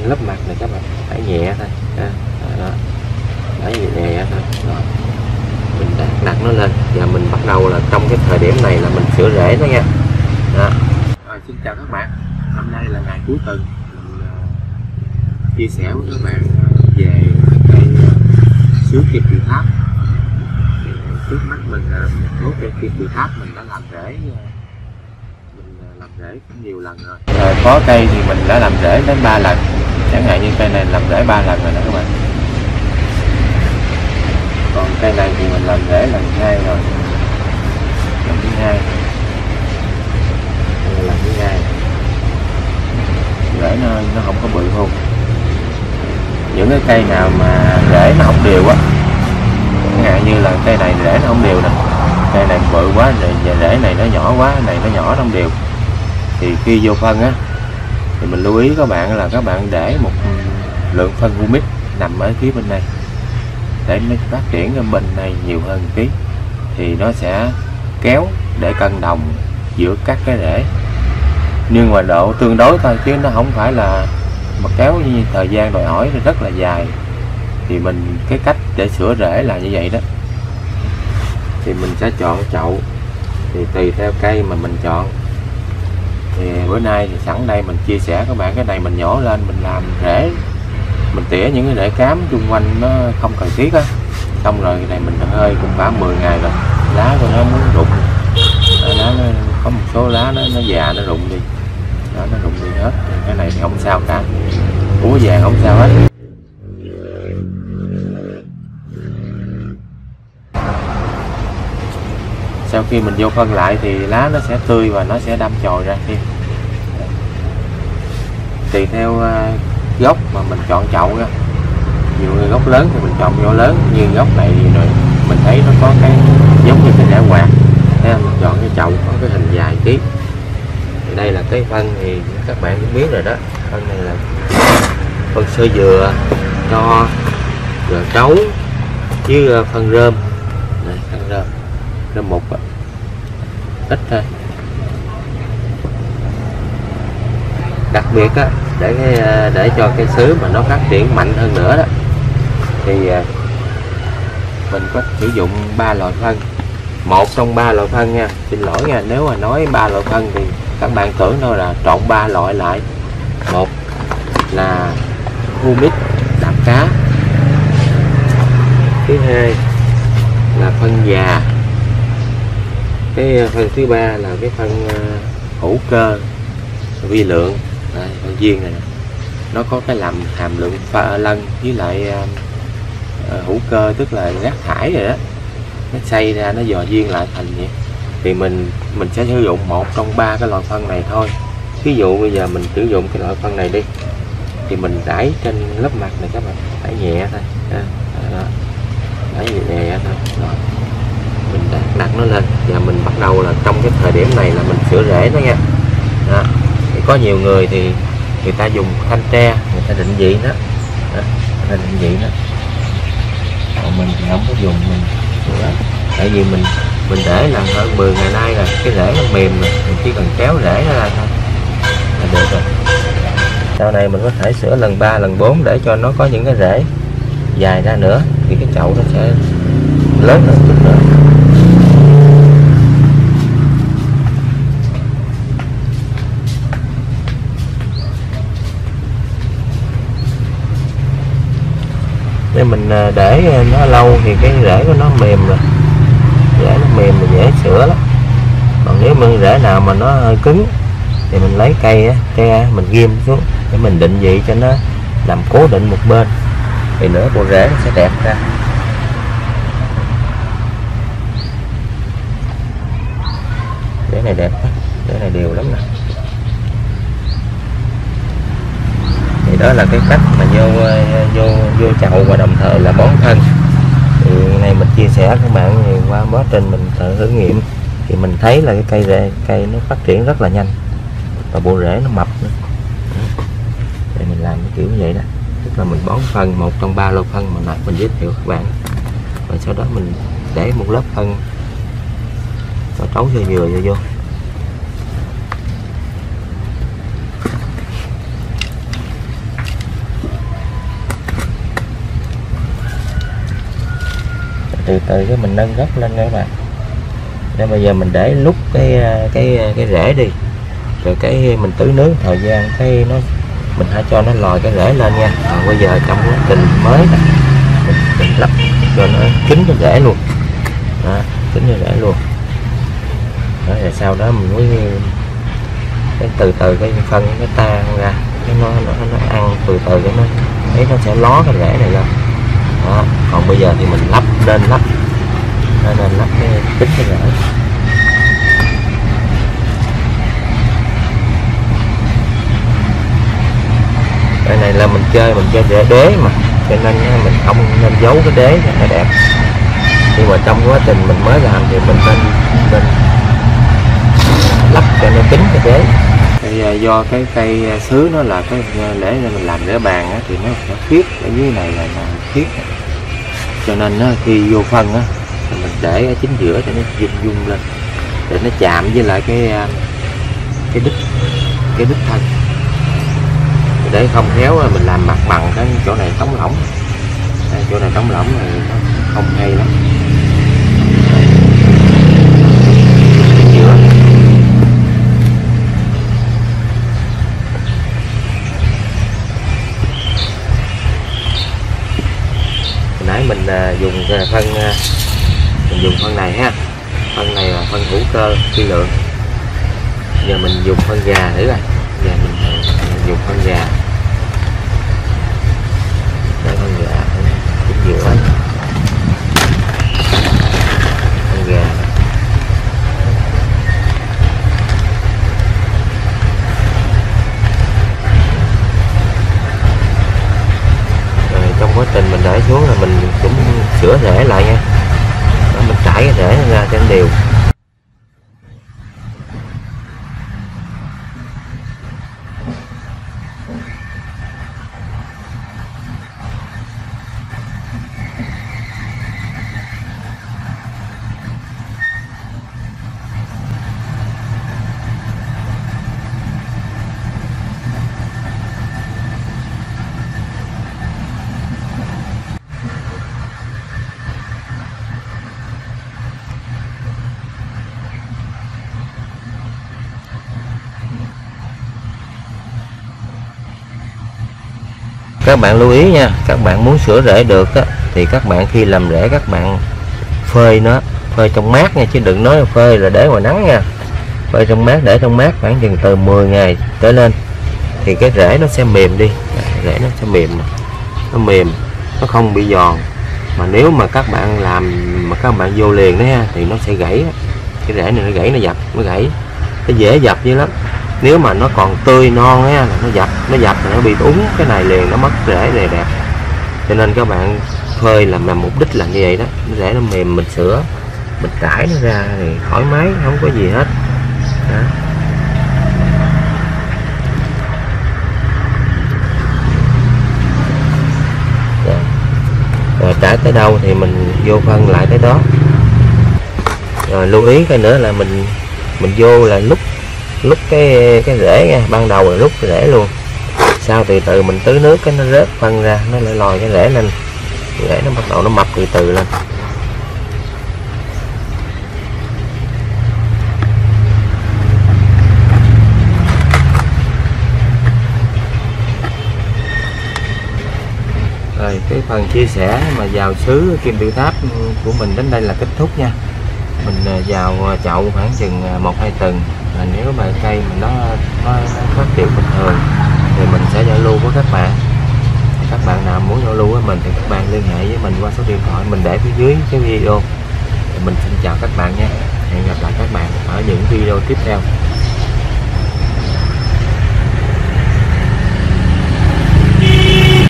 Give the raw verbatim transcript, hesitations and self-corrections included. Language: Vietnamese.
lớp mặt này các bạn, đẩy nhẹ thôi, đó, đó. Đẩy nhẹ thôi, rồi mình đặt, đặt nó lên và mình bắt đầu là trong cái thời điểm này là mình sửa rễ nó nha. Đó. Rồi, xin chào các bạn, hôm nay là ngày cuối tuần, mình uh, chia sẻ với các bạn uh, về cây uh, sứa kim tự tháp. Trước mắt mình là uh, một số cây kim tự tháp mình đã làm rễ, uh, mình uh, làm rễ cũng nhiều lần rồi. Rồi có cây thì mình đã làm rễ đến ba lần, chẳng hạn như cây này làm rễ ba lần rồi đó các bạn. Còn cây này thì mình làm rễ lần hai rồi, lần thứ hai, lần thứ hai, rễ nó nó không có bự không. Những cái cây nào mà rễ nó không đều á, chẳng hạn như là cây này rễ nó không đều nè, cây này bự quá, và rễ này nó nhỏ quá, này nó nhỏ nó không đều, thì khi vô phân á thì mình lưu ý các bạn là các bạn để một lượng phân humic nằm ở phía bên này để nó phát triển ở bên này nhiều hơn một tí, thì nó sẽ kéo để cân đồng giữa các cái rễ, nhưng mà độ tương đối thôi chứ nó không phải là mà kéo như thời gian đòi hỏi rất là dài. Thì mình cái cách để sửa rễ là như vậy đó, thì mình sẽ chọn chậu thì tùy theo cây mà mình chọn. Thì bữa nay thì sẵn đây mình chia sẻ các bạn, cái này mình nhổ lên mình làm rễ, mình tỉa những cái rễ cám xung quanh nó không cần thiết á, xong rồi cái này mình hơi cũng khoảng mười ngày rồi, lá của nó muốn rụng, lá nó có một số lá nó nó già nó rụng đi, đó, nó rụng đi hết. Cái này thì không sao cả, úa vàng không sao hết. Sau khi mình vô phân lại thì lá nó sẽ tươi và nó sẽ đâm chồi ra thêm. Tùy theo uh, gốc mà mình chọn chậu nha. Nhiều người gốc lớn thì mình chọn vô lớn, như gốc này thì rồi mình thấy nó có cái giống như cái rễ quạt, thế mình chọn cái chậu có cái hình dài tí. Thì đây là cái phân thì các bạn cũng biết rồi đó, phân này là phân sơ dừa, cho rồi trấu với phân rơm này, phân rơm rơm mục á, ít thôi. Đặc biệt á, để cái để cho cây sứ mà nó phát triển mạnh hơn nữa đó, thì mình có sử dụng ba loại phân, một trong ba loại phân nha. Xin lỗi nha, nếu mà nói ba loại phân thì các bạn tưởng đâu là trộn ba loại lại. Một là humic đạm cá, thứ hai là phân già, cái phân thứ ba là cái phân uh, hữu cơ vi lượng. Đây, phân viên này nó có cái làm hàm lượng pha lân với lại uh, uh, hữu cơ, tức là rác thải rồi đó, nó xay ra nó dò viên lại thành vậy. Thì mình mình sẽ sử dụng một trong ba cái loại phân này thôi. Ví dụ bây giờ mình sử dụng cái loại phân này đi, thì mình rải trên lớp mặt này các bạn, rải nhẹ thôi, đó, đó. Rải nhẹ thôi, rồi mình đặt, đặt nó lên và mình bắt đầu là trong cái thời điểm này là mình sửa rễ nó nha. Đó. Thì có nhiều người thì người ta dùng thanh tre, người ta định vị đó, đó. Người ta định vị đó, còn mình thì không có dùng, mình đó. Tại vì mình mình để là hơn mười ngày nay là cái rễ nó mềm rồi, mình chỉ cần kéo rễ nó ra thôi là được rồi. Sau này mình có thể sửa lần ba lần bốn để cho nó có những cái rễ dài ra nữa, thì cái chậu nó sẽ lớn hơn chút nữa. Để mình để nó lâu thì cái rễ của nó mềm rồi, rễ nó mềm thì dễ sửa lắm. Còn nếu mà rễ nào mà nó hơi cứng thì mình lấy cây á, tre mình ghim xuống để mình định vị cho nó nằm cố định một bên, thì nữa bộ rễ nó sẽ đẹp ra. Rễ này đẹp, rễ này đều lắm nè. Thì đó là cái cách mà vô vô vô chậu và đồng thời là bón phân. Thì này mình chia sẻ các bạn thì qua quá trình mình tự thử nghiệm thì mình thấy là cái cây rễ cây nó phát triển rất là nhanh và bộ rễ nó mập nữa. Để mình làm cái kiểu như vậy đó, tức là mình bón phân một trong ba lô phân mà nãy mình giới thiệu các bạn, rồi sau đó mình để một lớp phân cho trấu dừa dừa vô. từ từ cái mình nâng gốc lên nha các bạn. Nên bây giờ mình để lúc cái cái cái rễ đi, rồi cái mình tưới nước thời gian cái nó mình hãy cho nó lòi cái rễ lên nha. Còn bây giờ trong quá trình mới này, mình, mình lắp cho nó kín cái rễ luôn đó, kín cái rễ luôn đó, rồi sau đó mình mới cái từ từ cái phân nó tan ra, cái nó nó nó ăn từ từ cái nó thấy nó sẽ ló cái rễ này lên đó. Còn bây giờ thì mình lắp nên lắp nên lắp cái kín cái rễ. Cái này là mình chơi mình chơi rễ đế mà, cho nên mình không nên giấu cái đế cho nó đẹp. Nhưng mà trong quá trình mình mới làm thì mình nên nên lắp cho nó kín cái đế. Thì do cái cây sứ nó là cái để mình làm rễ bàn á, thì nó nó khiết ở dưới này là, là khiết, cho nên nó, khi vô phân á mình để ở chính giữa cho nó dung dung lên để nó chạm với lại cái cái đít cái đít thân, để không khéo mình làm mặt bằng cái chỗ này trống lỏng, đây, chỗ này trống lỏng này nó không hay lắm. Giữa hồi nãy mình dùng phân mình dùng phân này ha, phân này là phân hữu cơ vi lượng. Giờ mình dùng phân gà nữa rồi, giờ mình dùng phân gà, đây phân gà chính giữa, phân gà rồi trong quá trình mình để xuống là mình cũng sửa rễ lại nha. Đó, mình trải cái rễ ra cho nó đều. Các bạn lưu ý nha, các bạn muốn sửa rễ được á, thì các bạn khi làm rễ các bạn phơi nó, phơi trong mát nha, chứ đừng nói phơi là để ngoài nắng nha. Phơi trong mát, để trong mát khoảng chừng từ mười ngày trở lên thì cái rễ nó sẽ mềm đi, rễ nó sẽ mềm, nó mềm, nó không bị giòn. Mà nếu mà các bạn làm mà các bạn vô liền đấy ha, thì nó sẽ gãy, cái rễ này nó gãy, nó dập, nó gãy, nó dễ dập dữ lắm. Nếu mà nó còn tươi non á là nó dập, nó dập là nó bị úng cái này liền, nó mất rễ này đẹp. Cho nên các bạn phơi là nhằm mục đích là như vậy đó, nó rễ nó mềm, mình sửa, mình trải nó ra thì thoải mái, không có gì hết đó. Rồi. Rồi trải tới đâu thì mình vô phân lại tới đó. Rồi lưu ý cái nữa là mình mình vô là lúc lúc cái cái rễ nha, ban đầu là lúc cái rễ luôn, sau từ từ mình tưới nước cái nó rớt phân ra, nó lại lòi cái rễ lên, rễ nó bắt đầu nó mập từ từ lên. Rồi cái phần chia sẻ mà vào xứ Kim Tự Tháp của mình đến đây là kết thúc nha. Mình vào chậu khoảng chừng một hai tuần, là nếu mà cây mình nó, nó phát triển bình thường thì mình sẽ giao lưu với các bạn. Các bạn nào muốn giao lưu với mình thì các bạn liên hệ với mình qua số điện thoại mình để phía dưới cái video. Mình xin chào các bạn nha, hẹn gặp lại các bạn ở những video tiếp theo.